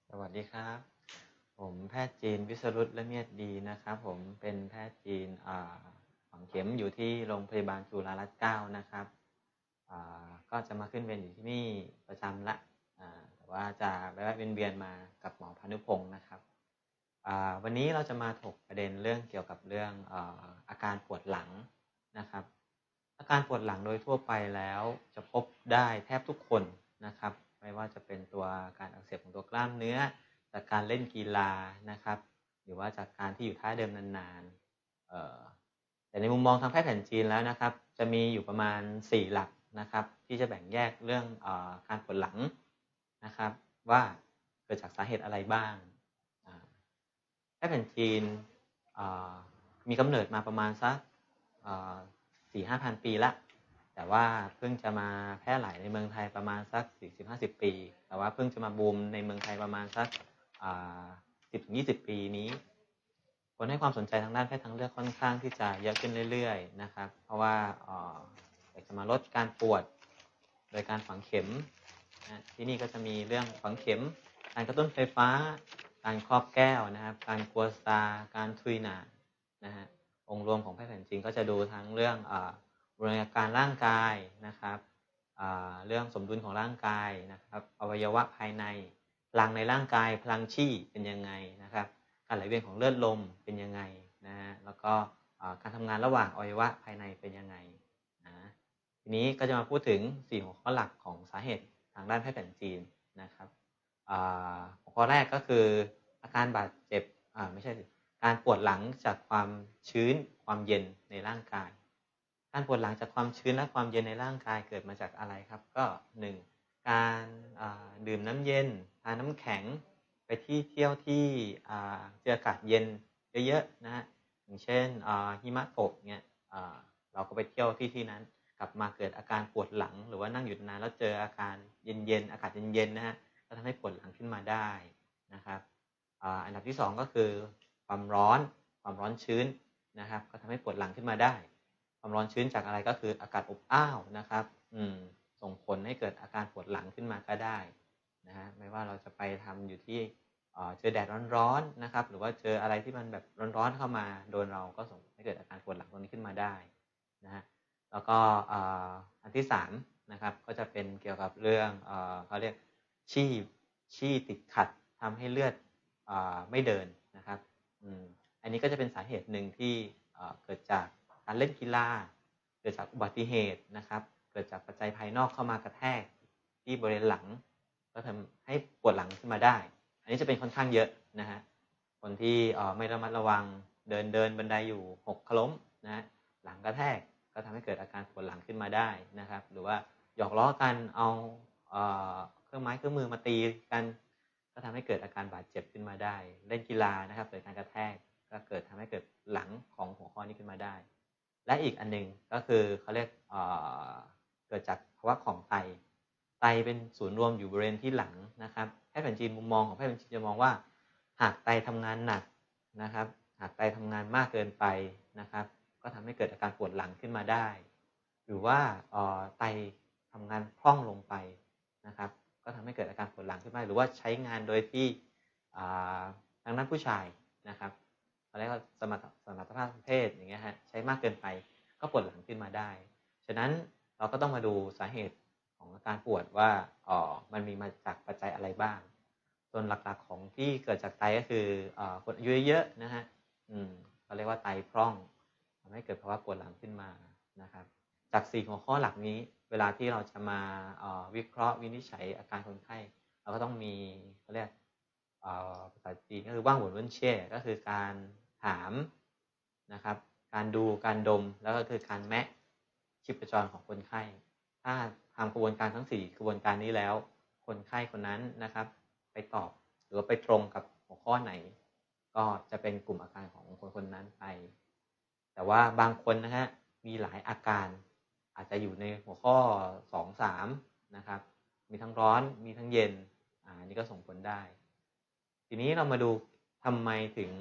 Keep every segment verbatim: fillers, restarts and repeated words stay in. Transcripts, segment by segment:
สวัสดีครับ ผมแพทย์จีนวิสรุตละเมียดดีนะครับผมเป็นแพทย์จีนฝังเข็มอยู่ที่โรงพยาบาลจุฬารัตน์เก้านะครับก็จะมาขึ้นเวรอยู่ที่นี่ประจำละแต่ว่าจะแวะเวียนมากับหมอพานุพงศ์นะครับวันนี้เราจะมาถกประเด็นเรื่องเกี่ยวกับเรื่องอาการปวดหลังนะครับอาการปวดหลังโดยทั่วไปแล้วจะพบได้แทบทุกคนนะครับไม่ว่าจะเป็นตัวการอักเสบของตัวกล้ามเนื้อจากการเล่นกีฬานะครับหรือว่าจากการที่อยู่ท่าเดิมนานๆแต่ในมุมมองทางแพทย์แผนจีนแล้วนะครับจะมีอยู่ประมาณสี่หลักนะครับที่จะแบ่งแยกเรื่องเอการปวดหลังนะครับว่าเกิดจากสาเหตุอะไรบ้างแพทย์แผนจีนมีกำเนิดมาประมาณสักสี่ห้าพันปีละแต่ว่าเพิ่งจะมาแพร่หลายในเมืองไทยประมาณสักสี่สิบห้าสิบปีแต่ว่าเพิ่งจะมาบูมในเมืองไทยประมาณสักสิบถึงยี่สิบปีนี้คนให้ความสนใจทางด้านแพทย์ทางเลือกค่อนข้างที่จะเยอะขึ้นเรื่อยๆนะครับเพราะว่าอยากจะมาลดการปวดโดยการฝังเข็มนะที่นี่ก็จะมีเรื่องฝังเข็มการกระตุ้นไฟฟ้าการครอบแก้วนะครับการกัวสตาการทุยหนานะฮะองค์รวมของแพทย์แผนจีนก็จะดูทั้งเรื่องบูรณาการร่างกายนะครับเรื่องสมดุลของร่างกายนะครับอวัยวะภายในพลังในร่างกายพลังชี่เป็นยังไงนะครับการไหลเวียนของเลือดลมเป็นยังไงนะฮะแล้วก็การทำงานระหว่างอวัยวะภายในเป็นยังไงนะทีนี้ก็จะมาพูดถึงสี่หัวข้อหลักของสาเหตุทางด้านแพทย์แผนจีนนะครับหัวข้อแรกก็คืออาการบาดเจ็บไม่ใช่การปวดหลังจากความชื้นความเย็นในร่างกายการปวดหลังจากความชื้นและความเย็นในร่างกายเกิดมาจากอะไรครับก็หนึ่งการดื่มน้ำเย็นทานน้ำแข็งไปที่เที่ยวที่เจออากาศเย็นเยอะๆนะฮะอย่างเช่นหิมะตกเนี่ยเราก็ไปเที่ยวที่ที่นั้นกลับมาเกิดอาการปวดหลังหรือว่านั่งอยู่นานแล้วเจออาการเย็นๆอากาศเย็นๆนะฮะก็ทำให้ปวดหลังขึ้นมาได้นะครับอันดับที่สองก็คือความร้อนความร้อนชื้นนะครับก็ทำให้ปวดหลังขึ้นมาได้ความร้อนชื้นจากอะไรก็คืออากาศอบอ้าวนะครับอืมส่งผลให้เกิดอาการปวดหลังขึ้นมาก็ได้นะฮะไม่ว่าเราจะไปทำอยู่ที่เจอแดดร้อนๆนะครับหรือว่าเจออะไรที่มันแบบร้อนๆเข้ามาโดนเราก็ส่งให้เกิดอาการปวดหลังตรงนี้ขึ้นมาได้นะฮะแล้วก็อันที่สามนะครับก็จะเป็นเกี่ยวกับเรื่องเขาเรียกชี่ชี่ติดขัดทำให้เลือดไม่เดินนะครับอันนี้ก็จะเป็นสาเหตุหนึ่งที่เกิดจากการเล่นกีฬาเกิดจากอุบัติเหตุนะครับเกิดจากปัจจัยภายนอกเข้ามากระแทกที่บริเวณหลังก็ทำให้ปวดหลังขึ้นมาได้อันนี้จะเป็นค่อนข้างเยอะนะฮะคนที่ไม่ระมัดระวังเดินเดินบันไดอยู่หกล้มนะฮะหลังกระแทกก็ทำให้เกิดอาการปวดหลังขึ้นมาได้นะครับหรือว่าหยอกล้อกันเอาเครื่องไม้เครื่องมือมาตีกันก็ทำให้เกิดอาการบาดเจ็บขึ้นมาได้เล่นกีฬานะครับเกิดการกระแทกก็เกิดทำให้เกิดหลังของหัวข้อนี้ขึ้นมาได้และอีกอันนึงก็คือเขาเรียก เ, เกิดจากภาวะของไตไตเป็นศูนย์รวมอยู่บริเวณที่หลังนะครับแพทย์แผนจีนมุมมองของแพทย์แผนจีนจะมองว่าหากไตทำงานหนักนะครับหากไตทำงานมากเกินไปนะครับก็ทำให้เกิดอาการปวดหลังขึ้นมาได้หรือว่าไตทำงานพร่องลงไปนะครับก็ทำให้เกิดอาการปวดหลังขึ้นมาหรือว่าใช้งานโดยที่ทางด้านผู้ชายนะครับเขาเรียกว่าสมรรถสมรรถภาพทางเพศอย่างเงี้ยฮะใช้มากเกินไปก็ปวดหลังขึ้นมาได้ฉะนั้นเราก็ต้องมาดูสาเหตุของอาการปวดว่าอ๋อมันมีมาจากปัจจัยอะไรบ้างส่วนหลักๆของที่เกิดจากไตก็คือคนอายุเยอะๆนะฮะอืมเขาเรียกว่าไตพร่องทำให้เกิดภาวะปวดหลังขึ้นมานะครับจากสี่หัวข้อหลักนี้เวลาที่เราจะมาวิเคราะห์วินิจฉัยอาการคนไข้เราก็ต้องมีเขาเรียกภาษาจีนก็คือว่างหวนเว้นเช่ก็คือการถามนะครับการดูการดมแล้วก็คือการแมะชีพจรของคนไข้ถ้าทำกระบวนการทั้งสี่กระบวนการนี้แล้วคนไข้คนนั้นนะครับไปตอบหรือว่าไปตรงกับหัวข้อไหนก็จะเป็นกลุ่มอาการของคนคนนั้นไปแต่ว่าบางคนนะฮะมีหลายอาการอาจจะอยู่ในหัวข้อสอง สามนะครับมีทั้งร้อนมีทั้งเย็นอ่านี่ก็ส่งผลได้ทีนี้เรามาดูทำไมถึง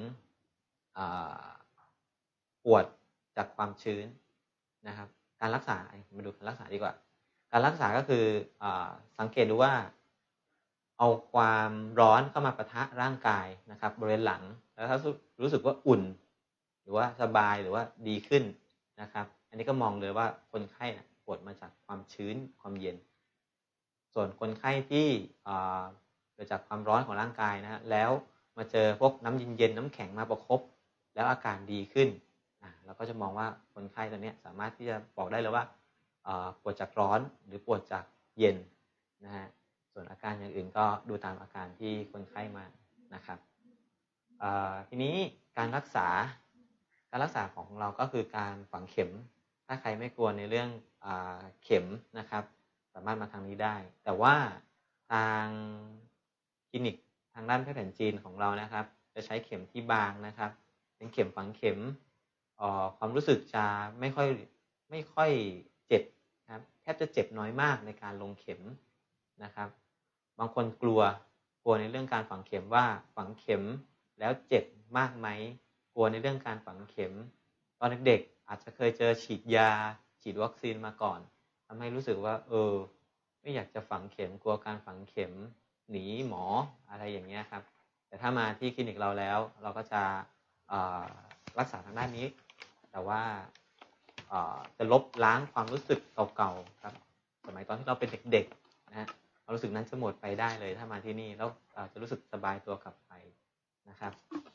ปวดจากความชื้นนะครับการรักษามาดูการรักษาดีกว่าการรักษาก็คืออสังเกตดูว่าเอาความร้อนเข้ามาปะทะร่างกายนะครับบริเวณหลังแล้วถ้ารู้สึกว่าอุ่นหรือว่าสบายหรือว่าดีขึ้นนะครับอันนี้ก็มองเลยว่าคนไข้ปวดมาจากความชื้นความเย็นส่วนคนไข้ที่เกิดจากความร้อนของร่างกายนะฮะแล้วมาเจอพวกน้ำเย็นๆน้ำแข็งมาประคบแล้วอาการดีขึ้นเราก็จะมองว่าคนไข้ตัวนี้สามารถที่จะบอกได้เลยว่าปวดจากร้อนหรือปวดจากเย็นนะฮะส่วนอาการอย่างอื่นก็ดูตามอาการที่คนไข้มานะครับทีนี้การรักษาการรักษาของเราก็คือการฝังเข็มถ้าใครไม่กลัวในเรื่องเข็มนะครับสามารถมาทางนี้ได้แต่ว่าทางคลินิกทางด้านแพทย์แผนจีนของเรานะครับจะใช้เข็มที่บางนะครับเป็นเข็มฝังเข็มความรู้สึกจะไม่ค่อยไม่ค่อยเจ็บครับแทบจะเจ็บน้อยมากในการลงเข็มนะครับบางคนกลัวกลัวในเรื่องการฝังเข็มว่าฝังเข็มแล้วเจ็บมากไหมกลัวในเรื่องการฝังเข็มตอนเด็กๆอาจจะเคยเจอฉีดยาฉีดวัคซีนมาก่อนทำให้รู้สึกว่าเออไม่อยากจะฝังเข็มกลัวการฝังเข็มหนีหมออะไรอย่างเงี้ยครับแต่ถ้ามาที่คลินิกเราแล้วเราก็จะรักษาทางด้านนี้แต่ว่าจะลบล้างความรู้สึกเก่าๆครับสมัยตอนที่เราเป็นเด็กๆนะฮะความรู้สึกนั้นจะหมดไปได้เลยถ้ามาที่นี่แล้วจะรู้สึกสบายตัวกลับไปนะครับ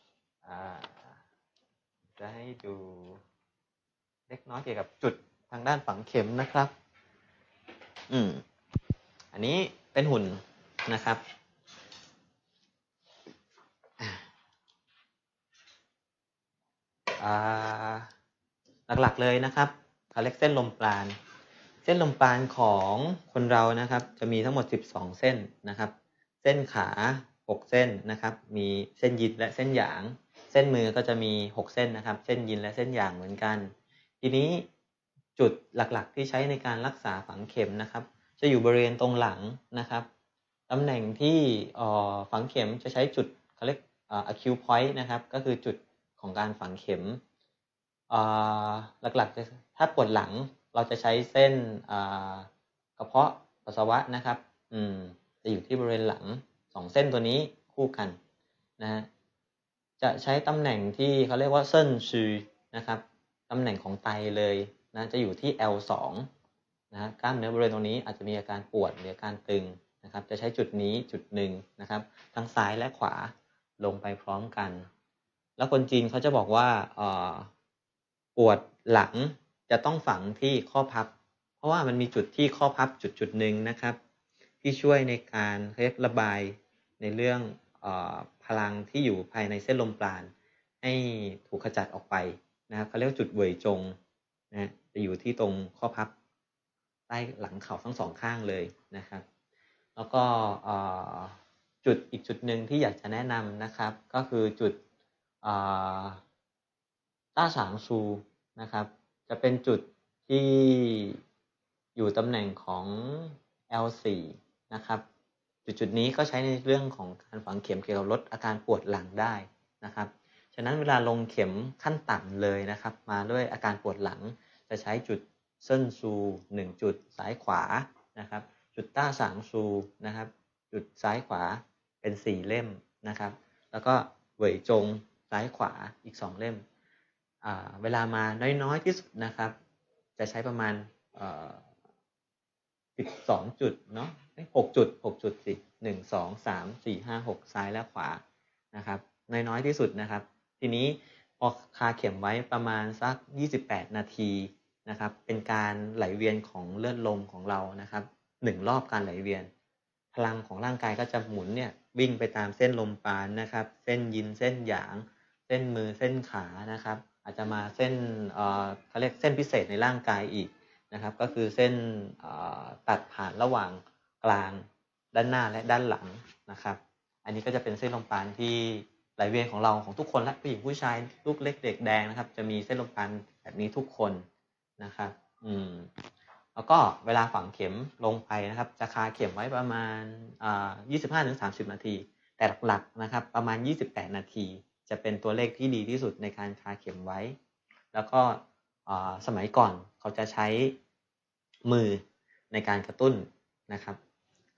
จะให้ดูเล็กน้อยเกี่ยวกับจุดทางด้านฝังเข็มนะครับอืมอันนี้เป็นหุ่นนะครับหลักๆเลยนะครับเขาเรียกเส้นลมปราณเส้นลมปราณของคนเรานะครับจะมีทั้งหมดสิบสองเส้นนะครับเส้นขาหกเส้นนะครับมีเส้นยินและเส้นหยางเส้นมือก็จะมีหกเส้นนะครับเส้นยินและเส้นหยางเหมือนกันทีนี้จุดหลักๆที่ใช้ในการรักษาฝังเข็มนะครับจะอยู่บริเวณตรงหลังนะครับตำแหน่งที่ฝังเข็มจะใช้จุดเขาเรียก acute point นะครับก็คือจุดของการฝังเข็มหลักๆจะถ้าปวดหลังเราจะใช้เส้นกระเพาะปัสสาวะนะครับอืมจะอยู่ที่บริเวณหลังสองเส้นตัวนี้คู่กันนะฮะจะใช้ตำแหน่งที่เขาเรียกว่าเส้นชือนะครับตำแหน่งของไตเลยนะจะอยู่ที่ แอล สอง นะกล้ามเนื้อบริเวณตรงนี้อาจจะมีอาการปวดหรืออาการตึงนะครับจะใช้จุดนี้จุดหนึ่งนะครับทั้งซ้ายและขวาลงไปพร้อมกันแล้วคนจีนเขาจะบอกว่าปวดหลังจะต้องฝังที่ข้อพับเพราะว่ามันมีจุดที่ข้อพับจุดจุดหนึ่งนะครับที่ช่วยในการเรียกระบายในเรื่องเอ่อพลังที่อยู่ภายในเส้นลมปราณให้ถูกขจัดออกไปนะครับเขาเรียกว่าจุดเหวยจงนะจะอยู่ที่ตรงข้อพับใต้หลังเข่าทั้งสองข้างเลยนะครับแล้วก็จุดอีกจุดหนึ่งที่อยากจะแนะนำนะครับก็คือจุดต้าสางซูนะครับจะเป็นจุดที่อยู่ตำแหน่งของ แอล สี่ นะครับจุดจุดนี้ก็ใช้ในเรื่องของการฝังเข็มเกี่ยวกับลดอาการปวดหลังได้นะครับฉะนั้นเวลาลงเข็มขั้นต่ำเลยนะครับมาด้วยอาการปวดหลังจะใช้จุดเส้นซูหนึ่งจุดซ้ายขวานะครับจุดต้าสางซูนะครับจุดซ้ายขวาเป็นสี่เล่มนะครับแล้วก็เหวยจงซ้ายขวาอีกสองเล่มเวลามาน้อยๆที่สุดนะครับจะใช้ประมาณสิบสองจุดเนาะหกจุดหกจุดสิหนึ่ง สอง สาม สี่ ห้า หกซ้ายและขวานะครับน้อยๆที่สุดนะครับทีนี้พอคาเข็มไว้ประมาณสักยี่สิบแปดนาทีนะครับเป็นการไหลเวียนของเลือดลมของเรานะครับหนึ่งรอบการไหลเวียนพลังของร่างกายก็จะหมุนเนี่ยวิ่งไปตามเส้นลมปราณนะครับเส้นยินเส้นหยางเส้นมือเส้นขานะครับอาจจะมาเส้นเอ่อเขาเรียกเส้นพิเศษในร่างกายอีกนะครับก็คือเส้นตัดผ่านระหว่างกลางด้านหน้าและด้านหลังนะครับอันนี้ก็จะเป็นเส้นลมปราณที่ไหลเวียนของเราของทุกคนและผู้หญิงผู้ชายลูกเล็กเด็กแดงนะครับจะมีเส้นลมปราณแบบนี้ทุกคนนะครับอืมแล้วก็เวลาฝังเข็มลงไปนะครับจะคาเข็มไว้ประมาณยี่สิบห้าถึงสามสิบนาทีแต่หลักๆนะครับประมาณยี่สิบแปดนาทีจะเป็นตัวเลขที่ดีที่สุดในการคาเข็มไว้แล้วก็สมัยก่อนเขาจะใช้มือในการกระตุ้นนะครับก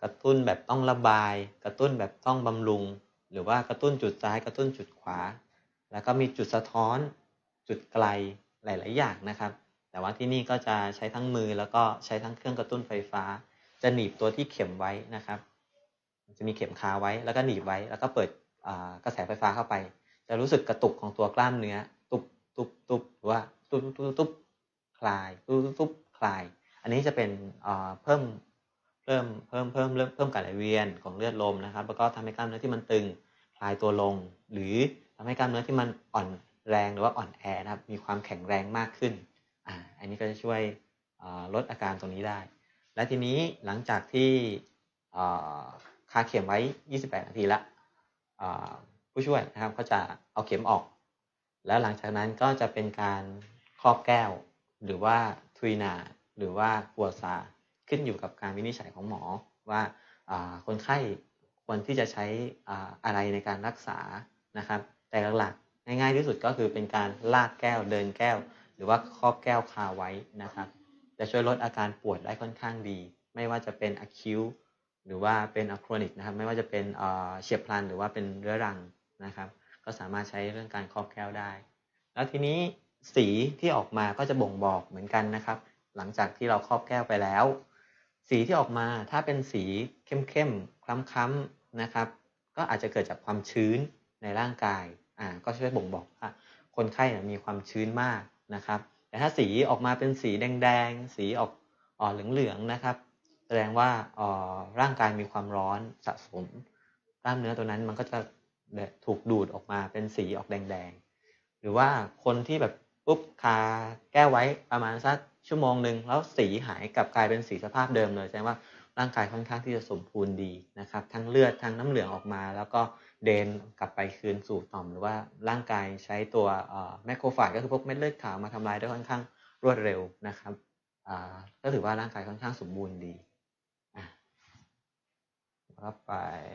กระตุ้นแบบต้องระบาย กระตุ้นแบบต้องบำรุง หรือว่ากระตุ้นจุดซ้ายกระตุ้นจุดขวา แล้วก็มีจุดสะท้อนจุดไกลหลายๆอย่างนะครับแต่ว่าที่นี่ก็จะใช้ทั้งมือแล้วก็ใช้ทั้งเครื่องกระตุ้นไฟฟ้าจะหนีบตัวที่เข็มไว้นะครับจะมีเข็มคาไว้แล้วก็หนีบไว้แล้วก็เปิดกระแสไฟฟ้าเข้าไปจะรู้สึกกระตุกของตัวกล้ามเนื้อตุบตุบตุบหรือว่าตุบตุบตุบคลายตุบตุบตุบคลายอันนี้จะเป็นเพิ่มเพิ่มเพิ่มเพิ่มเพิ่มการไหลเวียนของเลือดลมนะครับแล้วก็ทำให้กล้ามเนื้อที่มันตึงคลายตัวลงหรือทำให้กล้ามเนื้อที่มันอ่อนแรงหรือว่าอ่อนแอนะครับมีความแข็งแรงมากขึ้นอ่าอันนี้ก็จะช่วยลดอาการตรงนี้ได้และทีนี้หลังจากที่คาเข็มไว้ยี่สิบแปดนาทีละผู้ช่วยนะครับก็จะเอาเข็มออกแล้วหลังจากนั้นก็จะเป็นการครอบแก้วหรือว่าทุยนาหรือว่ากัวซาขึ้นอยู่กับการวินิจฉัยของหมอว่าคนไข้ควรที่จะใช้อะไรในการรักษานะครับแต่หลักๆง่ายๆที่สุดก็คือเป็นการลากแก้วเดินแก้วหรือว่าครอบแก้วคาไว้นะครับจะช่วยลดอาการปวดได้ค่อนข้างดีไม่ว่าจะเป็น acute หรือว่าเป็น chronic นะครับไม่ว่าจะเป็นเฉียบพลันหรือว่าเป็นเรื้อรังนะครับก็สามารถใช้เรื่องการครอบแก้วได้แล้วทีนี้สีที่ออกมาก็จะบ่งบอกเหมือนกันนะครับหลังจากที่เราครอบแก้วไปแล้วสีที่ออกมาถ้าเป็นสีเข้มๆคล้ำๆนะครับก็อาจจะเกิดจากความชื้นในร่างกายอ่าก็ช่วยบ่งบอกว่าคนไข้มีความชื้นมากนะครับแต่ถ้าสีออกมาเป็นสีแดงๆสีออกอ่อนเหลืองๆนะครับแสดงว่าร่างกายมีความร้อนสะสมกล้ามเนื้อตัวนั้นมันก็จะถูกดูดออกมาเป็นสีออกแดงๆหรือว่าคนที่แบบปุ๊บคาแก้วไว้ประมาณสักชั่วโมงหนึ่งแล้วสีหายกลับกลายเป็นสีสภาพเดิมเลยแสดงว่าร่างกายค่อนข้างที่จะสมบูรณ์ดีนะครับทั้งเลือดทั้งน้ำเหลืองออกมาแล้วก็เดินกลับไปคืนสู่ต่อมหรือว่าร่างกายใช้ตัวแมคโครฟาจก็คือพวกเม็ดเลือดขาวมาทำลายได้ค่อนข้างรวดเร็วนะครับก็ถือว่าร่างกายค่อนข้างสมบูรณ์ดีต่อไป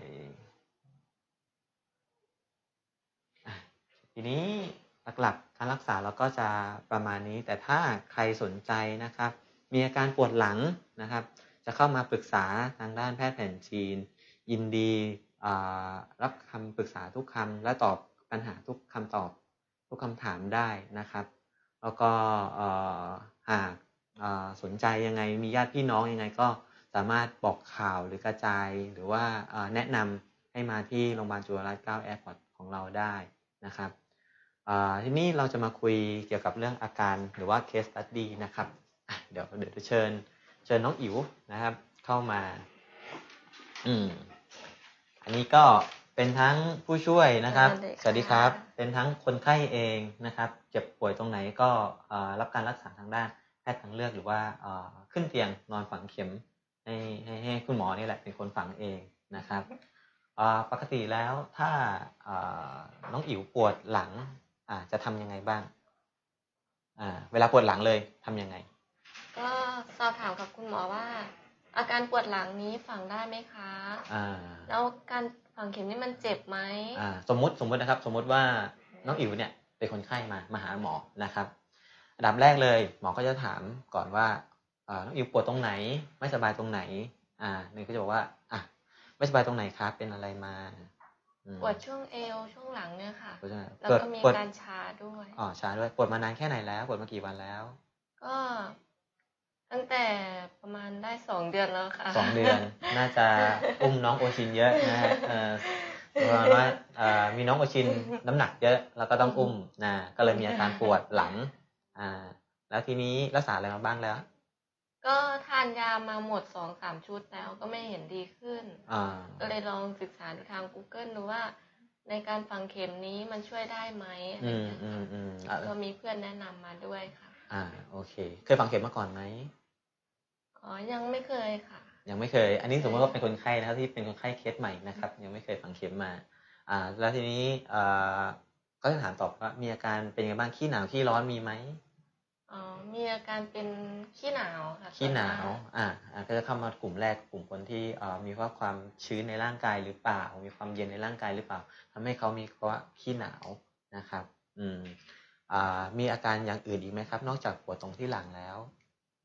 ทีนี้หลักๆการรักษาเราก็จะประมาณนี้แต่ถ้าใครสนใจนะครับมีอาการปวดหลังนะครับจะเข้ามาปรึกษาทางด้านแพทย์แผนจีนยินดีรับคำปรึกษาทุกคำและตอบปัญหาทุกคำตอบทุกคำถามได้นะครับแล้วก็หากสนใจยังไงมีญาติพี่น้องยังไงก็สามารถบอกข่าวหรือกระจายหรือว่าแนะนำให้มาที่โรงพยาบาลจุฬาลงกรณ์เก้า Airport ของเราได้นะครับทีนี้เราจะมาคุยเกี่ยวกับเรื่องอาการหรือว่า case study นะครับเดี๋ยวเดี๋ยวจะเชิญเชิญน้องอิ๋วนะครับเข้ามาอืมอันนี้ก็เป็นทั้งผู้ช่วยนะครับสวัสดีครับเป็นทั้งคนไข้เองนะครับเจ็บป่วยตรงไหนก็รับการรักษาทางด้านแพทย์ทางเลือกหรือว่าขึ้นเตียงนอนฝังเข็มให้ให้ให้คุณหมอนี่แหละเป็นคนฝังเองนะครับปกติแล้วถ้าน้องอิ๋วปวดหลังจะทำยังไงบ้างเวลาปวดหลังเลยทำยังไงก็สอบถามกับคุณหมอว่าอาการปวดหลังนี้ฝังได้ไหมคะแล้วการฝังเข็มนี่มันเจ็บไหมสมมุติสมมุตินะครับสมมุติว่าน้องอิ๋วเนี่ยเป็นคนไข้มามาหาหมอนะครับอันดับแรกเลยหมอก็จะถามก่อนว่าน้องอิ๋วปวดตรงไหนไม่สบายตรงไหนอ่านี่ก็จะบอกว่าอ่ะไม่สบายตรงไหนครับเป็นอะไรมาปวดช่วงเอวช่วงหลังเนี่ยค่ะแล้วก็มีการชาด้วยอ๋อชาด้วยปวดมานานแค่ไหนแล้วปวดมากี่วันแล้วก็ตั้งแต่ประมาณได้สองเดือนแล้วค่ะสองเดือนน่าจะอุ้มน้องโอชินเยอะนะฮะเออประมาณว่ามีน้องโอชินน้ำหนักเยอะแล้วก็ต้องอุ้มนะก็เลยมีอาการปวดหลังอ่าแล้วทีนี้รักษาอะไรมาบ้างแล้วก็ทานยามาหมดสองสามชุดแล้วก็ไม่เห็นดีขึ้นก็เลยลองศึกษาดูทาง Google ดูว่าในการฝังเข็มนี้มันช่วยได้ไหมอะไรอย่างเงี้ยก็มีเพื่อนแนะนำมาด้วยค่ะอ่าโอเคเคยฝังเข็มมาก่อนไหมอ๋อยังไม่เคยค่ะยังไม่เคยอันนี้สมมติว่าเป็นคนไข้นะครับที่เป็นคนไข้เคสใหม่นะครับยังไม่เคยฝังเข็มมาอ่าแล้วทีนี้อ่าก็จะถามตอบว่ามีอาการเป็นยังไงบ้างขี้หนาวขี้ร้อนมีไหมอ๋อมีอาการเป็นขี้หนาวค่ะขี้หนาวอ่าก็จะเข้ามากลุ่มแรกกลุ่มคนที่อ่ามีว่าความชื้นในร่างกายหรือเปล่ามีความเย็นในร่างกายหรือเปล่าทำให้เขามีภาวะขี้หนาวนะครับอืมอ่ามีอาการอย่างอื่นอีกไหมครับนอกจากปวดตรงที่หลังแล้ว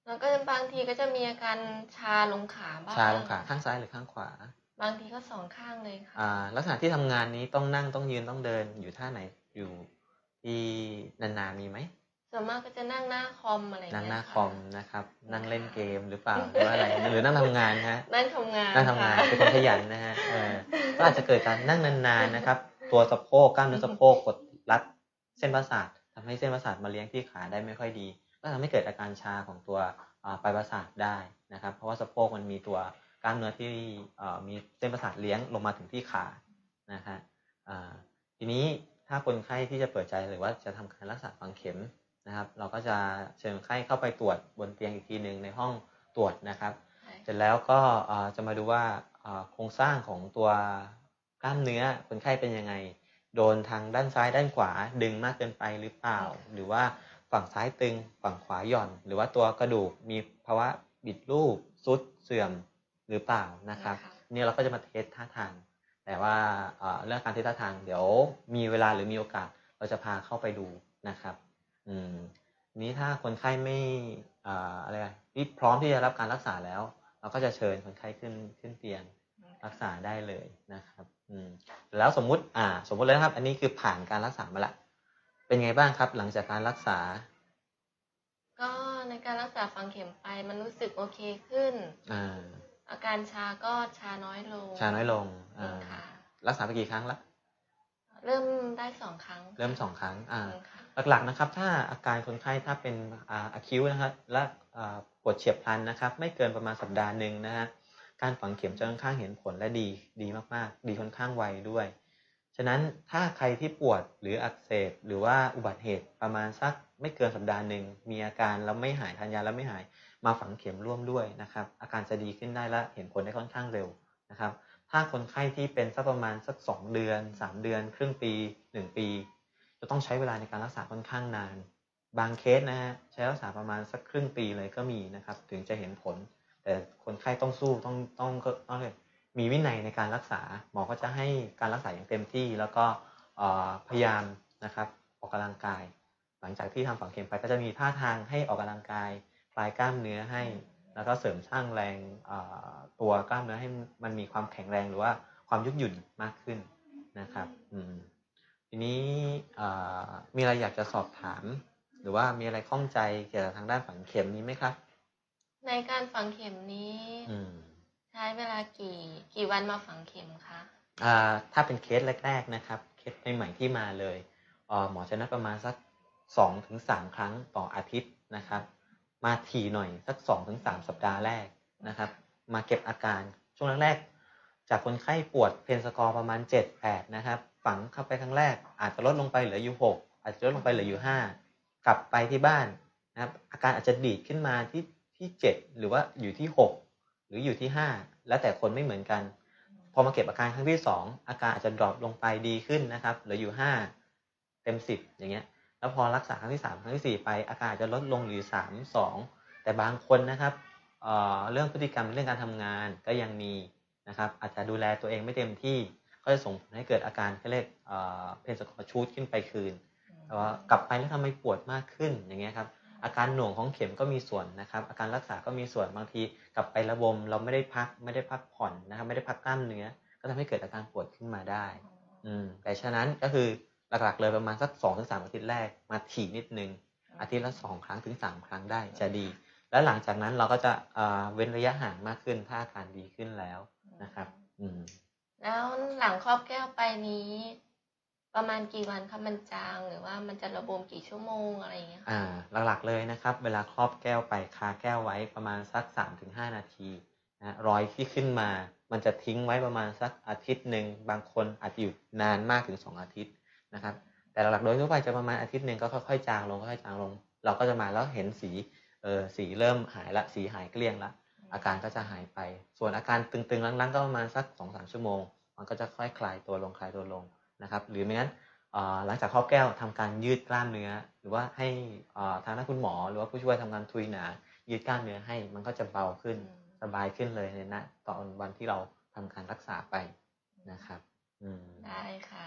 แล้วก็บางทีก็จะมีอาการชาลงขาบ้างชาลงขาข้างซ้ายหรือข้างขวาบางทีก็สองข้างเลยค่ะอ่าลักษณะที่ทำงานนี้ต้องนั่งต้องยืนต้องเดินอยู่ท่าไหนอยู่ที่นานๆมีไหมส่วนมากก็จะนั่งหน้าคอมอะไรอย่างนั่งเงี้ยหน้าคอมนะครับนั่งเล่นเกมหรือเปล่าหค่ะรือว่าอะไรหรือนั่งทำงานฮะนั่งทำงานนั่งทำงานค่ะเป็นคนขยันนะฮะเออก็อาจจะเกิดการนั่งนานๆนะครับ ตัวสะโพกกล้ามเนื้อสะโพกกดรัดเส้นประสาททำให้เส้นประสาทมาเลี้ยงที่ขาได้ไม่ค่อยดีก็ทำให้เกิดอาการชาของตัวอ่าปลายประสาทได้นะครับ เพราะว่าสะโพกมันมีตัวกล้ามเนื้อที่อ่ามีเส้นประสาทเลี้ยงลงมาถึงที่ขานะฮะอ่าทีนี้ถ้าคนไข้ที่จะเปิดใจหรือว่าจะทำการรักษาฝังเข็มนะครับ เราก็จะเชิญคนไข้เข้าไปตรวจบนเตียงอีกทีหนึ่งในห้องตรวจนะครับเสร็จแล้วก็จะมาดูว่าโครงสร้างของตัวกล้ามเนื้อคนไข้เป็นยังไงโดนทางด้านซ้ายด้านขวาดึงมากเกินไปหรือเปล่าหรือว่าฝั่งซ้ายตึงฝั่งขวาหย่อนหรือว่าตัวกระดูกมีภาวะบิดรูปทรุดเสื่อมหรือเปล่านะครับนี่เราก็จะมาเทสท่าทางแต่ว่าเรื่องการเทสท่าทางเดี๋ยวมีเวลาหรือมีโอกาสเราจะพาเข้าไปดูนะครับอืมนี้ถ้าคนไข้ไม่อะไรที่พร้อมที่จะรับการรักษาแล้วเราก็จะเชิญคนไข้ขึ้นขึ้นเตียงรักษาได้เลยนะครับอืมแล้วสมมุติอ่าสมมุติแล้วครับอันนี้คือผ่านการรักษามาละเป็นไงบ้างครับหลังจากการรักษาก็ในการรักษาฝังเข็มไปมันรู้สึกโอเคขึ้นอ่าอาการชาก็ชาน้อยลงชาน้อยลงอ่าค่ะรักษาไปกี่ครั้งละเริ่มได้สองครั้งเริ่มสองครั้งอ่าหลักๆนะครับถ้าอาการคนไข้ถ้าเป็นอ่าอะคิวนะครับและอ่าปวดเฉียบพลันนะครับไม่เกินประมาณสัปดาห์นึงนะฮะการฝังเข็มจะค่อนข้างเห็นผลและดีดีมากๆดีค่อนข้างไวด้วยฉะนั้นถ้าใครที่ปวดหรืออักเสบหรือว่าอุบัติเหตุประมาณสักไม่เกินสัปดาห์นึงมีอาการแล้วไม่หายทานยาแล้วไม่หายมาฝังเข็มร่วมด้วยนะครับอาการจะดีขึ้นได้และเห็นผลได้ค่อนข้างเร็วนะครับถ้าคนไข้ที่เป็นสักประมาณสักสองเดือนสามเดือนครึ่งปีหนึ่งปีจะต้องใช้เวลาในการรักษาค่อนข้างนานบางเคสนะฮะใช้รักษาประมาณสักครึ่งปีเลยก็มีนะครับถึงจะเห็นผลแต่คนไข้ต้องสู้ต้องต้องก็ต้องเลยมีวินัยในการรักษาหมอก็จะให้การรักษาอย่างเต็มที่แล้วก็พยายามนะครับออกกำลังกายหลังจากที่ทำฝังเข็มไปก็จะมีท่าทางให้ออกกำลังกายคลายกล้ามเนื้อให้แล้วก็เสริมสร้างแรงตัวกล้ามเนื้อให้มันมีความแข็งแรงหรือว่าความยืดหยุ่นมากขึ้นนะครับทีนี้มีอะไรอยากจะสอบถามหรือว่ามีอะไรข้องใจเกี่ยวกับทางด้านฝังเข็มนี้ไหมครับในการฝังเข็มนี้ใช้เวลากี่กี่วันมาฝังเข็มคะถ้าเป็นเคสแรกๆนะครับเคสใหม่ๆที่มาเลยหมอจะนัดประมาณสัก สองถึงสาม ครั้งต่ออาทิตย์นะครับมาถี่หน่อยสัก สองถึงสาม สัปดาห์แรกนะครับมาเก็บอาการช่วงแรกๆจากคนไข้ปวดเพนสกอร์ประมาณ เจ็ด แปด นะครับฝังเข้าไปครั้งแรกอาจจะลดลงไปเหลืออยู่หกอาจจะลดลงไปเหลืออยู่ห้ากลับไปที่บ้านนะครับอาการอาจจะดีดขึ้นมาที่ที่เจ็ดหรือว่าอยู่ที่หกหรืออยู่ที่ห้าแล้วแต่คนไม่เหมือนกันพอมาเก็บอาการครั้งที่สองอาการอาจจะดรอปลงไปดีขึ้นนะครับเหลืออยู่ห้าเต็มสิบอย่างเงี้ยแล้วพอรักษาครั้งที่สามครั้งที่สี่ไปอาการอาจจะลดลงเหลือสาม สองแต่บางคนนะครับ เอ่อเรื่องพฤติกรรมเรื่องการทำงานก็ยังมีนะครับอาจจะดูแลตัวเองไม่เต็มที่ก็จะส่งผลให้เกิดอาการเขาเรียกเอ่อเพนสกอร์ชูดขึ้นไปคืนแต่ว่ากลับไปแล้วทำไมปวดมากขึ้นอย่างเงี้ยครับอาการหน่วงของเข็มก็มีส่วนนะครับอาการรักษาก็มีส่วนบางทีกลับไประบมเราไม่ได้พักไม่ได้พักผ่อนนะครับไม่ได้พักกล้ามเนื้อก็ทำให้เกิดอาการปวดขึ้นมาได้อืมแต่ฉะนั้นก็คือหลักๆเลยประมาณสัก สองถึงสาม อาทิตย์แรกมาถี่นิดนึงอาทิตย์ละสองครั้งถึงสามครั้งได้จะดีแล้วหลังจากนั้นเราก็จะเว้นระยะห่างมากขึ้นถ้าอาการดีขึ้นแล้วนะครับอืมแล้วหลังครอบแก้วไปนี้ประมาณกี่วันคะมันจางหรือว่ามันจะระบมกี่ชั่วโมงอะไรอย่างเงี้ยอ่าหลักๆเลยนะครับเวลาครอบแก้วไปคาแก้วไว้ประมาณสัก สามถึงห้า นาทีนะรอยที่ขึ้นมามันจะทิ้งไว้ประมาณสักอาทิตย์นึงบางคนอาจจะอยู่นานมากถึงสองอาทิตย์นะครับแต่หลักๆโดยทั่วไปจะประมาณอาทิตย์นึงก็ค่อยๆจางลงค่อยๆจางลงเราก็จะมาแล้วเห็นสีเออสีเริ่มหายละสีหายเกลี้ยงละอาการก็จะหายไปส่วนอาการตึงๆลังๆก็ประมาณสัก สองถึงสาม ชั่วโมงมันก็จะค่อยคลายตัวลงคลายตัวลงนะครับหรือไม่งั้นหลังจากครอบแก้วทำการยืดกล้ามเนื้อหรือว่าให้ทางด้านคุณหมอหรือว่าผู้ช่วยทำการทุยหนายืดกล้ามเนื้อให้มันก็จะเบาขึ้นสบายขึ้นเลยในณตอนวันที่เราทำการรักษาไปนะครับได้ค่ะ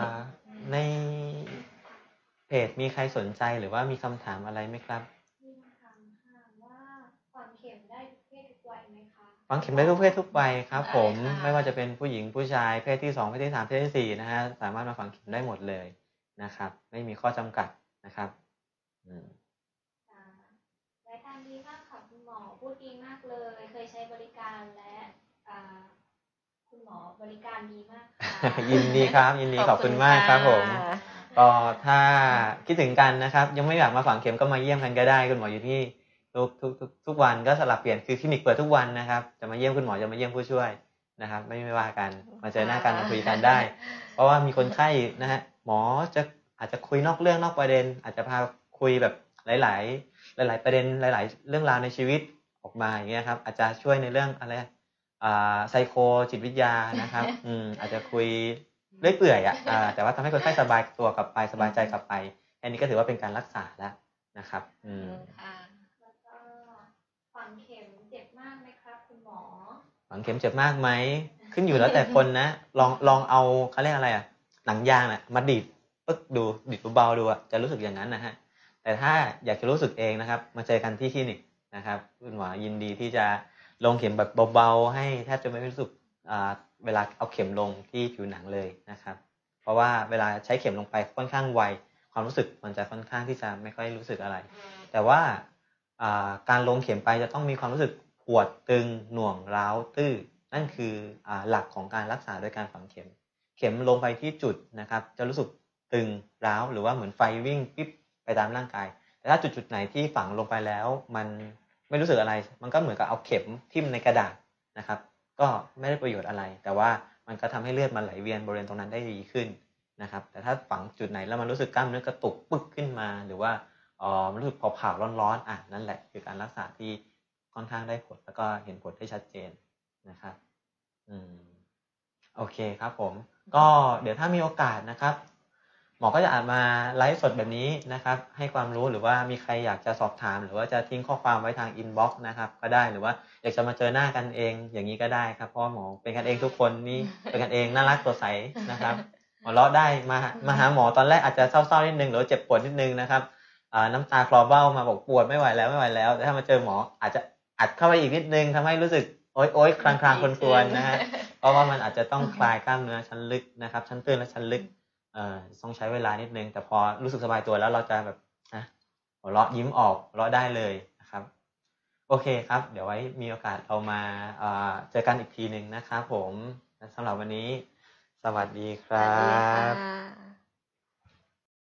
ในเพจมีใครสนใจหรือว่ามีคำถามอะไรไหมครับฝังเข็มได้ทุกเพศทุกวัยครับผมได้ค่ะไม่ว่าจะเป็นผู้หญิงผู้ชายเพศที่สองเพศที่สามเพศที่สี่นะฮะสามารถมาฝังเข็มได้หมดเลยนะครับ ไม่มีข้อจำกัดนะครับอืมอ่ารายการดีมากค่ะคุณหมอพูดดีมากเลย เคยใช้บริการและอ่าคุณหมอบริการดีมากค่ะยินดีครับ ยินดีขอบคุณมากครับผมค่ะก็ถ้าคิดถึงกันนะครับ ยังไม่อยากมาฝังเข็มก็มาเยี่ยมกันก็ได้คุณหมออยู่ที่ทุกทุกทุกทุกวันก็สลับเปลี่ยนคือคลินิกเปิดทุกวันนะครับจะมาเยี่ยมคุณหมอจะมาเยี่ยมผู้ช่วยนะครับ ไม่ไม่ว่ากันมาเจอหน้ากันมาคุยกันได้ เพราะว่ามีคนไข้นะฮะหมอจะอาจจะคุยนอกเรื่องนอกประเด็น อาจจะพาคุยแบบหลาย ๆ หลาย ๆ ประเด็นหลาย ๆ เรื่องราวในชีวิตออกมาอย่างเงี้ยครับอาจจะช่วยในเรื่องอะไรอ่าไซโคจิตวิทยานะครับอืมอาจจะคุยเรื่อยเปื่อยอ่ะอ่าแต่ว่าทำให้คนไข้สบายตัวกลับไปสบายใจกลับไปอันนี้ก็ถือว่าเป็นการรักษาแล้วนะครับอืมค่ะแล้วก็ฝังเข็มเจ็บมากไหมครับคุณหมอฝังเข็มเจ็บมากไหมขึ้นอยู่แล้วแต่คนนะลองลองเอาเขาเรียกอะไรอ่ะหนังยางน่ะมาดีดปึ๊กดูดีดเบาๆดูอ่ะจะรู้สึกอย่างนั้นนะฮะแต่ถ้าอยากจะรู้สึกเองนะครับมาเจอกันที่คลินิกนะครับคุณหมอยินดีที่จะลงเข็มแบบเบาๆให้แทบจะไม่รู้สึกอ่าเวลาเอาเข็มลงที่ผิวหนังเลยนะครับเพราะว่าเวลาใช้เข็มลงไปค่อนข้างไวความรู้สึกมันจะค่อนข้างที่จะไม่ค่อยรู้สึกอะไร แต่ว่าการลงเข็มไปจะต้องมีความรู้สึกปวดตึงหน่วงร้าวตื้อนั่นคือหลักของการรักษาโดยการฝังเข็มเข็มลงไปที่จุดนะครับจะรู้สึกตึงร้าวหรือว่าเหมือนไฟวิ่งปิ๊บไปตามร่างกายแต่ถ้าจุดจุดไหนที่ฝังลงไปแล้วมันไม่รู้สึกอะไรมันก็เหมือนกับเอาเข็มทิ่มในกระดาษนะครับก็ไม่ได้ประโยชน์อะไรแต่ว่ามันก็ทำให้เลือดมันไหลเวียนบริเวณตรงนั้นได้ดีขึ้นนะครับแต่ถ้าฝังจุดไหนแล้วมันรู้สึกกล้ามเนื้อกระตุกปึ๊กขึ้นมาหรือว่าอ๋อมันรู้สึกเผาๆร้อนๆอ่ะนั่นแหละคือการรักษาที่ค่อนข้างได้ผลแล้วก็เห็นผลได้ชัดเจนนะครับอืมโอเคครับผมก็เดี๋ยวถ้ามีโอกาสนะครับหมอก็จะอาจมาไลฟ์สดแบบนี้นะครับให้ความรู้หรือว่ามีใครอยากจะสอบถามหรือว่าจะทิ้งข้อความไว้ทางอินบ็อกซ์นะครับก็ได้หรือว่าอยากจะมาเจอหน้ากันเองอย่างนี้ก็ได้ครับเพราะหมอเป็นกันเองทุกคนนี่เป็นกันเองน่ารักสดใสนะครับหัวเราะได้มามาหาหมอตอนแรกอาจจะเศร้าๆนิดนึงหรือว่าเจ็บปวดนิดนึงนะครับน้ำตาคลอเบ้ามาบอกปวดไม่ไหวแล้วไม่ไหวแล้วแต่ถ้ามาเจอหมออาจจะอัดเข้าไปอีกนิดนึงทำให้รู้สึกโอ๊ยโอ๊ยคลางคลางคนควรนะฮะเพราะว่ามันอาจจะต้องคลายกล้ามเนื้อชั้นลึกนะครับชั้นตื้นและชั้นลึกเอ่อต้องใช้เวลานิดนึงแต่พอรู้สึกสบายตัวแล้วเราจะแบบนะหัวเราะยิ้มออกหัวเราะได้เลยนะครับโอเคครับเดี๋ยวไว้มีโอกาสเรามาเจอกันอีกทีนึงนะครับผมสำหรับวันนี้สวัสดีครับ